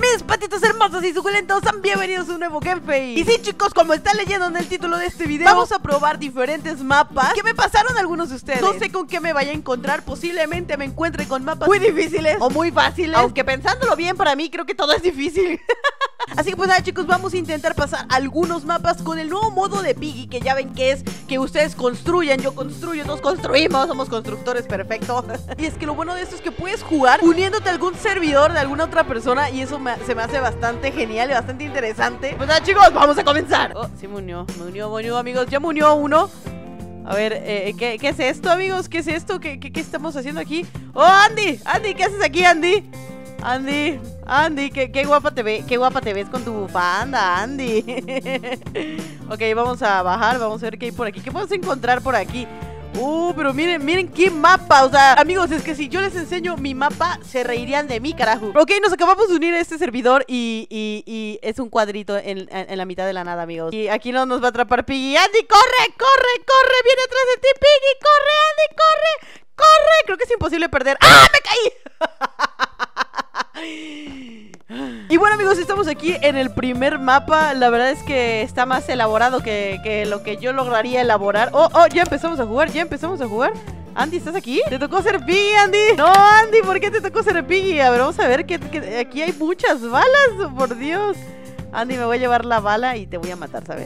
Mis patitos hermosos y suculentos, sean bienvenidos a un nuevo gameplay. Y sí, chicos, como está leyendo en el título de este video, vamos a probar diferentes mapas que me pasaron algunos de ustedes. No sé con qué me vaya a encontrar, posiblemente me encuentre con mapas muy difíciles o muy fáciles, aunque pensándolo bien, para mí creo que todo es difícil. Así que pues nada, chicos, vamos a intentar pasar algunos mapas con el nuevo modo de Piggy, que ya ven que es que ustedes construyan, yo construyo, todos construimos, somos constructores, perfecto. Y es que lo bueno de esto es que puedes jugar uniéndote a algún servidor de alguna otra persona, y eso se me hace bastante genial y bastante interesante. Pues nada, chicos, vamos a comenzar. Oh, sí me unió, amigos, ya me unió uno. A ver, ¿qué es esto, amigos? ¿Qué es esto? ¿Qué estamos haciendo aquí? ¡Oh, Andy! Andy, ¿qué haces aquí, Andy? Andy, qué guapa te ves con tu bufanda, Andy. Ok, vamos a bajar, vamos a ver qué hay por aquí. ¿Qué podemos encontrar por aquí? Pero miren qué mapa. O sea, amigos, es que si yo les enseño mi mapa, se reirían de mí, carajo. Ok, nos acabamos de unir a este servidor y es un cuadrito en la mitad de la nada, amigos. Y aquí no nos va a atrapar Piggy. Andy, corre, viene atrás de ti, Piggy, corre, Andy, corre. Creo que es imposible perder. ¡Ah, me caí! Y bueno, amigos, estamos aquí en el primer mapa. La verdad es que está más elaborado que lo que yo lograría elaborar. Ya empezamos a jugar, Andy, ¿estás aquí? ¿Te tocó ser Piggy, Andy? No, Andy, ¿por qué te tocó ser Piggy? A ver, vamos a ver, que aquí hay muchas balas, por Dios. Andy, me voy a llevar la bala y te voy a matar, ¿sabes?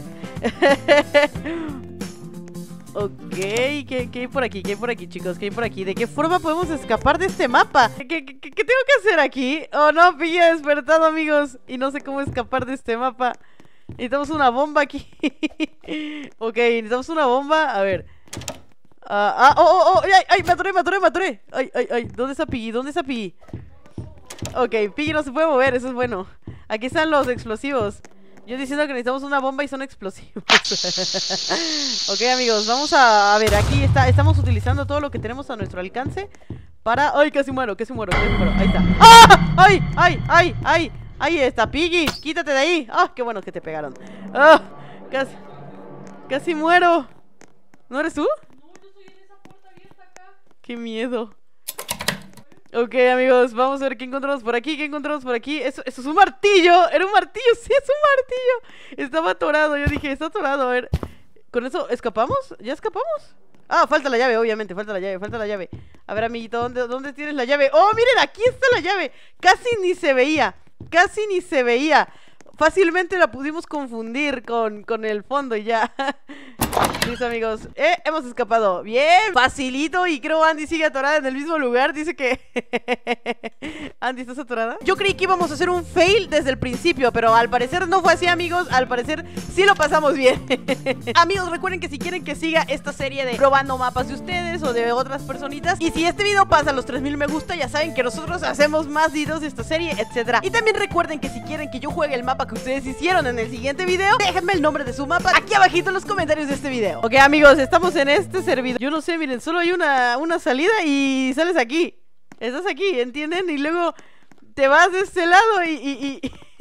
Ok, ¿qué hay por aquí? Chicos? ¿Qué hay por aquí? ¿De qué forma podemos escapar de este mapa? ¿Qué tengo que hacer aquí? Oh, no, Piggy ha despertado, amigos, y no sé cómo escapar de este mapa. Necesitamos una bomba aquí. Ok, necesitamos una bomba. A ver. ¡Ay! Me atoré. Ay, ¿dónde está Piggy? Ok, Piggy no se puede mover, eso es bueno. Aquí están los explosivos. Yo diciendo que necesitamos una bomba y son explosivos. Ok, amigos, vamos a ver, aquí estamos utilizando todo lo que tenemos a nuestro alcance para... ¡Ay, casi muero! Ahí está. ¡Ah! ¡Ay! Ahí está, Piggy, quítate de ahí. ¡Ah, qué bueno que te pegaron! ¡Ah! Casi muero. ¿No eres tú? No, yo soy en esa puerta abierta acá. ¡Qué miedo! Ok, amigos, vamos a ver qué encontramos por aquí. Eso es un martillo. Era un martillo, sí, es un martillo. Estaba atorado, yo dije, está atorado. A ver, ¿con eso escapamos? ¿Ya escapamos? Ah, falta la llave, obviamente, falta la llave. A ver, amiguito, ¿dónde tienes la llave? ¡Oh, miren, aquí está la llave! Casi ni se veía. Fácilmente la pudimos confundir con el fondo y ya. Listo, amigos, hemos escapado. Bien, facilito. Y creo Andy sigue atorada en el mismo lugar. Dice que... Andy, ¿estás atorada? Yo creí que íbamos a hacer un fail desde el principio, pero al parecer no fue así, amigos. Al parecer sí lo pasamos bien. Amigos, recuerden que si quieren que siga esta serie de probando mapas de ustedes o de otras personitas, y si este video pasa los 3000 me gusta, ya saben que nosotros hacemos más videos de esta serie, etcétera. Y también recuerden que si quieren que yo juegue el mapa que ustedes hicieron en el siguiente video, déjenme el nombre de su mapa aquí abajito en los comentarios de este video. Ok, amigos, estamos en este servidor. Yo no sé, miren, solo hay una salida y sales aquí. Estás aquí, ¿entienden? Y luego te vas de este lado y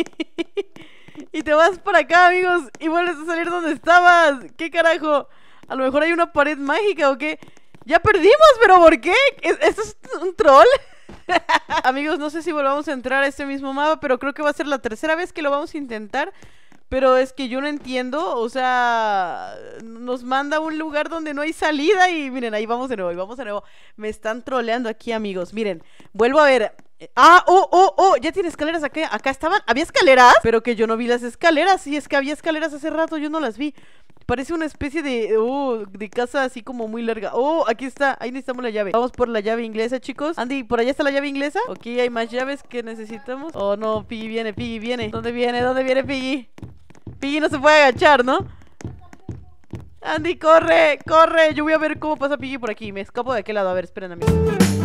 te vas para acá, amigos, y vuelves a salir donde estabas. ¿Qué carajo? A lo mejor hay una pared mágica o qué. Ya perdimos, pero ¿por qué? ¿Esto es un troll? Amigos, no sé si volvamos a entrar a este mismo mapa, pero creo que va a ser la tercera vez que lo vamos a intentar. Pero es que yo no entiendo, o sea, nos manda a un lugar donde no hay salida y miren, ahí vamos de nuevo. Me están troleando aquí, amigos, miren, vuelvo a ver. Ya tiene escaleras acá estaban, ¿había escaleras? Pero que yo no vi las escaleras. Sí, es que había escaleras hace rato, yo no las vi. Parece una especie de casa así como muy larga. Aquí está, ahí necesitamos la llave. Vamos por la llave inglesa, chicos. Andy, ¿por allá está la llave inglesa? Ok, hay más llaves que necesitamos. Oh, no, Piggy viene. ¿Dónde viene Piggy? Piggy no se puede agachar, ¿no? Andy, corre. Yo voy a ver cómo pasa Piggy por aquí. Me escapo de aquel lado, a ver, esperen, amigos.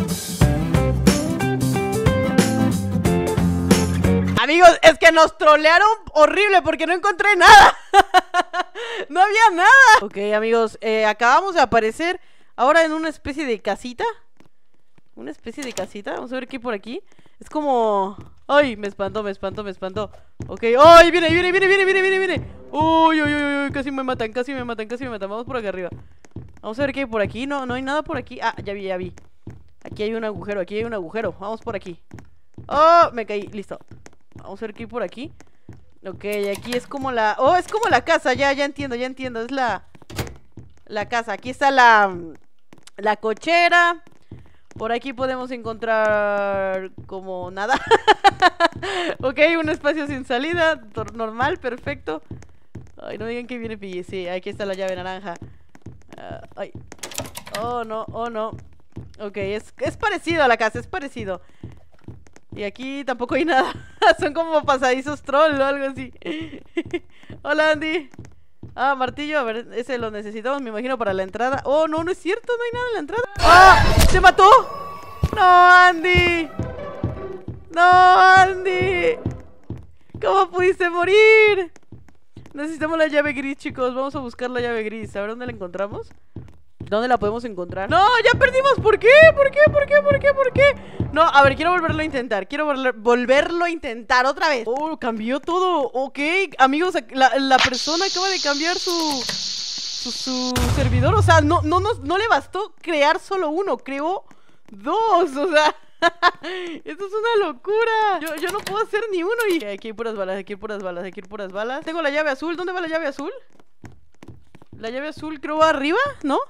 Amigos, es que nos trolearon horrible porque no encontré nada. No había nada. Ok, amigos, acabamos de aparecer ahora en una especie de casita. Vamos a ver qué hay por aquí. Es como... ¡Ay! Me espantó. Ok, ¡ay! Viene. Uy, casi me matan. Vamos por acá arriba. Vamos a ver qué hay por aquí. No hay nada por aquí. Ah, ya vi. Aquí hay un agujero. Vamos por aquí. ¡Oh! Me caí, listo. Vamos a ver qué hay por aquí. Ok, aquí es como la... Oh, es como la casa, ya entiendo, ya entiendo. Es la casa, aquí está la cochera. Por aquí podemos encontrar como nada. Ok, un espacio sin salida, normal, perfecto. Ay, no digan que viene Piggy. Sí, aquí está la llave naranja. Ay. Oh, no, oh, no. Ok, es parecido a la casa, es parecido. Y aquí tampoco hay nada. Son como pasadizos troll o algo así. Hola, Andy. Ah, martillo, a ver, ese lo necesitamos, me imagino, para la entrada. Oh, no, no es cierto, no hay nada en la entrada. ¡Ah! ¡Se mató! ¡No, Andy! ¡No, Andy! ¿Cómo pudiste morir? Necesitamos la llave gris, chicos. Vamos a buscar la llave gris. A ver dónde la encontramos. ¿Dónde la podemos encontrar? ¡No! ¡Ya perdimos! ¿Por qué? ¿Por qué? ¿Por qué? ¿Por qué? ¿Por qué? No, a ver, quiero volverlo a intentar. Quiero volverlo a intentar otra vez. Oh, cambió todo. Ok, amigos, la persona acaba de cambiar su servidor. O sea, no le bastó crear solo uno. Creó dos. O sea, esto es una locura. Yo no puedo hacer ni uno y... Aquí hay puras balas, aquí hay puras balas, aquí hay puras balas. Tengo la llave azul. ¿Dónde va la llave azul? La llave azul creo va arriba, ¿no?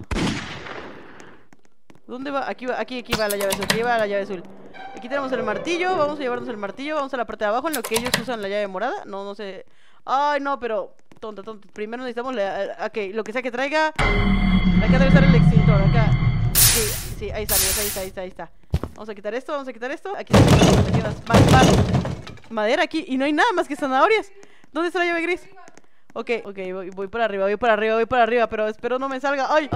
¿Dónde va? Aquí va la llave azul, aquí va la llave azul. Aquí tenemos el martillo, vamos a llevarnos el martillo. Vamos a la parte de abajo en lo que ellos usan la llave morada. No sé. Ay, no, pero... Tonta. Primero necesitamos ok, lo que sea que traiga. Acá debe estar el extintor, acá. Sí, ahí está. Vamos a quitar esto, Aquí está más madera aquí. Y no hay nada más que zanahorias. ¿Dónde está la llave gris? Ok, voy para arriba, pero espero no me salga. Ay.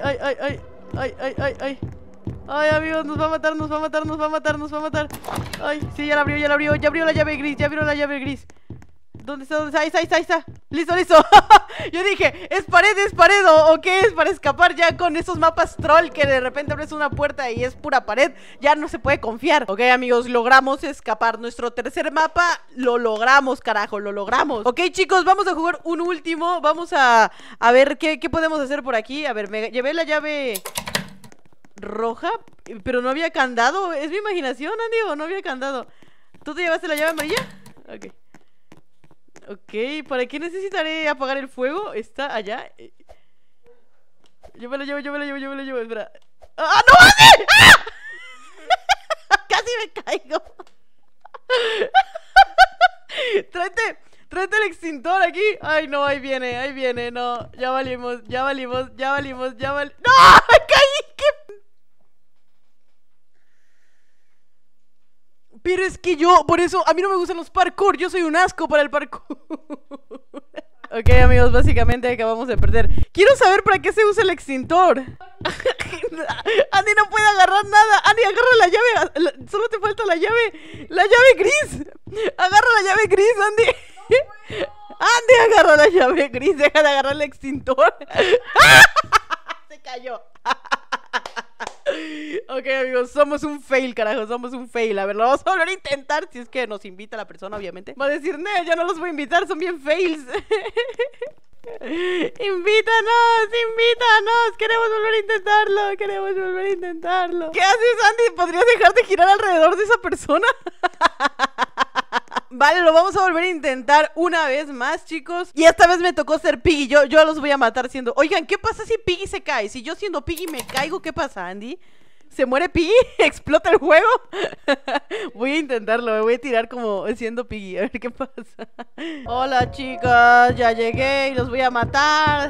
Ay, amigos, nos va a matar. Ay, sí, ya la abrió la llave gris. ¿Dónde está? Ahí está. Listo. Yo dije, ¿es pared o qué es para escapar ya con esos mapas troll que de repente abres una puerta y es pura pared? Ya no se puede confiar. Ok, amigos, logramos escapar. Nuestro tercer mapa lo logramos, carajo, lo logramos. Ok, chicos, vamos a jugar un último. Vamos a ver qué podemos hacer por aquí. A ver, me llevé la llave roja, pero no había candado. ¿Es mi imaginación, Andy, o no había candado? ¿Tú te llevaste la llave amarilla? Ok, ¿para qué necesitaré apagar el fuego? Está allá. Yo me lo llevo, espera. ¡Ah, no, Andy! ¡Ah! Casi me caigo. Tráete el extintor aquí. Ay, no, ahí viene, no. Ya valimos. ¡No! ¡Me caí! ¿Qué? Pero es que por eso, a mí no me gustan los parkour. Yo soy un asco para el parkour. Ok, amigos, básicamente acabamos de perder. Quiero saber para qué se usa el extintor. Andy no puede agarrar nada. Andy, agarra la llave. Solo te falta la llave gris. Agarra la llave gris, Andy. Andy, agarra la llave gris. Deja de agarrar el extintor. Se cayó. Ok, amigos, somos un fail, carajo, somos un fail. A ver, lo vamos a volver a intentar. Si es que nos invita la persona, obviamente. Va a decir, no, ya no los voy a invitar, son bien fails. Invítanos, queremos volver a intentarlo. ¿Qué haces, Andy? ¿Podrías dejar de girar alrededor de esa persona? Vale, lo vamos a volver a intentar una vez más, chicos. Y esta vez me tocó ser Piggy. Yo los voy a matar siendo... Oigan, ¿qué pasa si Piggy se cae? Si yo siendo Piggy me caigo, ¿qué pasa, Andy? ¿Se muere Piggy? ¿Explota el juego? Voy a intentarlo, me voy a tirar como siendo Piggy. A ver qué pasa. Hola, chicas, ya llegué y los voy a matar.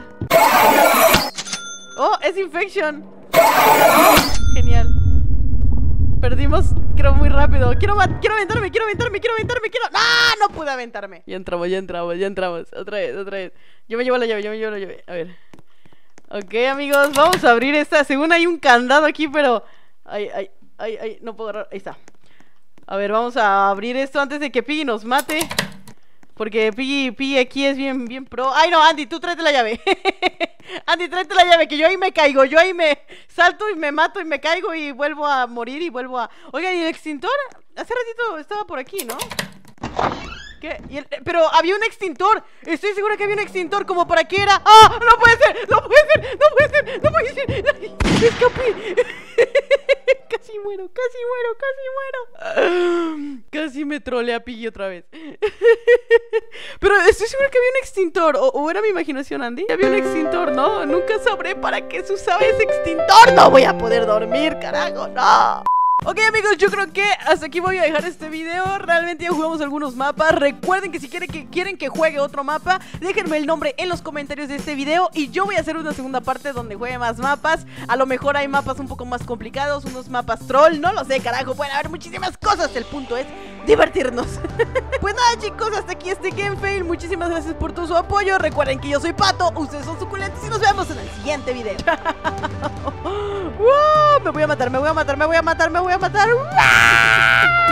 Oh, es Infection. Genial. Perdimos, creo, muy rápido. Quiero aventarme. ¡Ah! No pude aventarme. Ya entramos. Otra vez. Yo me llevo la llave. A ver. Ok, amigos, vamos a abrir esta. Según hay un candado aquí, pero... Ay, no puedo agarrar. Ahí está. A ver, vamos a abrir esto antes de que Piggy nos mate. Porque Piggy aquí es bien pro. Ay, no, Andy, tú tráete la llave. Andy, tráete la llave, que yo ahí me caigo. Yo ahí me salto y me mato y me caigo y vuelvo a morir y vuelvo a... Oigan, ¿y el extintor? Hace ratito estaba por aquí, ¿no? ¿Qué? Pero había un extintor. Estoy segura que había un extintor. ¿Como para qué era? ¡Ah! ¡No puede ser! ¡No puede ser! ¡Me escapé! Casi muero, casi muero, casi muero. Casi me trolea Piggy otra vez. Pero estoy seguro que había un extintor. ¿O era mi imaginación, Andy? Había un extintor, ¿no? Nunca sabré para qué se usaba ese extintor. No voy a poder dormir, carajo, no. Ok, amigos, yo creo que hasta aquí voy a dejar este video. Realmente ya jugamos algunos mapas. Recuerden que si quieren que juegue otro mapa, déjenme el nombre en los comentarios de este video y yo voy a hacer una segunda parte donde juegue más mapas. A lo mejor hay mapas un poco más complicados, unos mapas troll, no lo sé, carajo. Pueden haber muchísimas cosas, el punto es divertirnos. Pues nada, chicos, hasta aquí este Game Fail. Muchísimas gracias por todo su apoyo. Recuerden que yo soy Pato, ustedes son suculentos y nos vemos en el siguiente video. ¡Wow! Me voy a matar, me voy a matar, me voy a matar, me voy a matar. ¡Wow!